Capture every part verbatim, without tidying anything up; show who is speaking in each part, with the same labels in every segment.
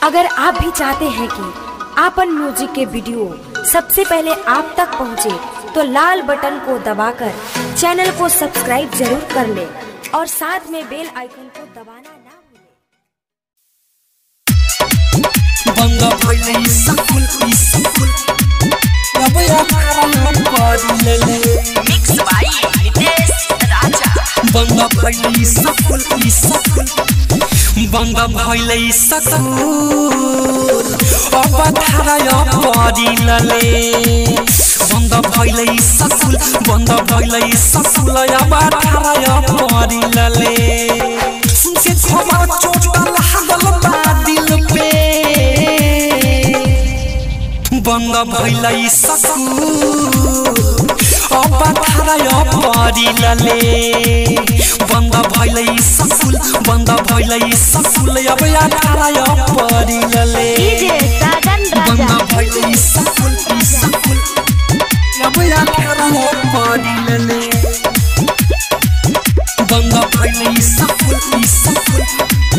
Speaker 1: अगर आप भी चाहते हैं कि आपन म्यूजिक के वीडियो सबसे पहले आप तक पहुंचे, तो लाल बटन को दबाकर चैनल को सब्सक्राइब जरूर कर ले और साथ में बेल आइकन को दबाना ना भूलें।
Speaker 2: बंदा भइले सकुल सकुल अब यार कर ले
Speaker 3: मिक्स बाय नितेश राजा।
Speaker 2: बंदा भइले सकुल सकुल बंदा भइले सकुल अब धाराया परिलले बंदा भइले सकुल बंदा भइले सकुल अब धाराया परिलले सुन के खबर चोट लागल बा दिल पे बंदा भइले सकुल अब धाराया परिलले बंदा भइले सकुल बंदा भइले सकुल अब धाराया परिलले
Speaker 1: डीजे साजन
Speaker 2: बंदा
Speaker 1: राजा।
Speaker 2: भइले सकुल सकुल अब धाराया परिलले बंदा भइले सकुल सकुल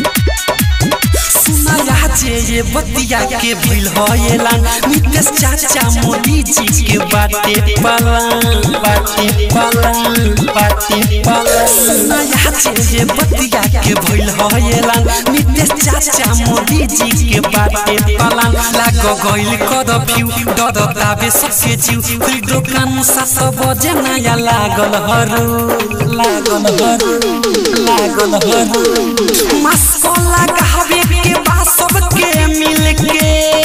Speaker 2: सुनाया जे ये बतिया के भइल होएला नितेश चाचा मोदी जी के बाटे पालन बाटे पालन बाटे पालन सुनाया जे ये बतिया के भइल होएला नितेश चाचा मोदी जी के बाटे पालन लाग गइल करफ्यू डर ताबे सबके जीव खुल दुकान सात बजे नया लागल हरु लागल हरु लागल हरु मास्क लगावे के बा सबके मिलके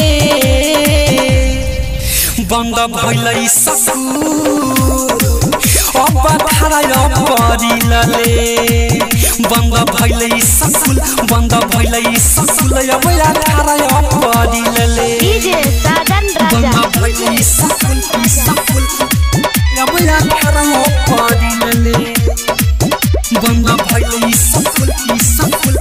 Speaker 2: बंद भइले सकुल अब धाराया परिलले बंद भइले सकुल बंद भइले सकुल अब धाराया परिलले
Speaker 1: डीजे साजन
Speaker 2: बंद
Speaker 1: राजा।
Speaker 2: भइले सकुल सकुल अब धाराया परिलले बंद भइले सकुल सकुल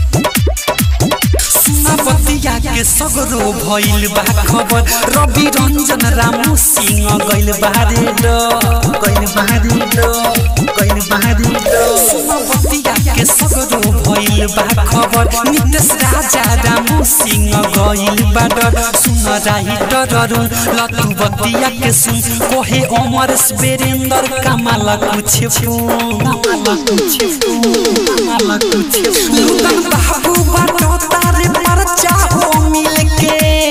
Speaker 2: बतिया के सगरो भइल बा खबर रवि रंजन रामू सिंह गइल बारे ड गइल बारे ड गइल बारे ड बतिया के सगरो भइल बा खबर नितेश राजा रामू सिंह गइल बाडर सुन राइटर अरुण लतु बतिया के सुन कोहे अमर बेरेंद्र कमाल कुछ फोन कमाल कुछ फोन कमाल कुछ लुटन बाबू बाटो तारे पर चाहो मिलके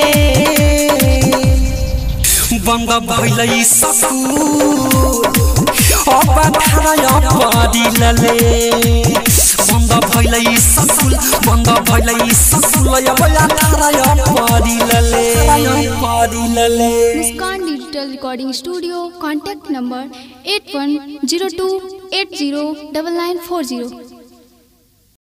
Speaker 2: बंद भइले सकुल अब धाराया परिलले बंद भइले सकुल बंद भइले सकुल अब धाराया परिलले परिलले
Speaker 4: Muskan digital recording studio contact number eight one zero two eight zero double nine four zero.